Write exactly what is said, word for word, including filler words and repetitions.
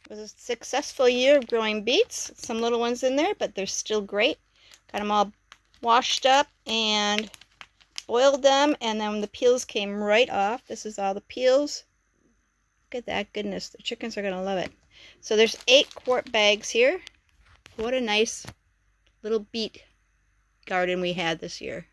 It was a successful year of growing beets. Some little ones in there, but they're still great. Got them all washed up and boiled them, and then the peels came right off. This is all the peels. Look at that goodness. The chickens are going to love it. So there's eight quart bags here. What a nice little beet garden we had this year.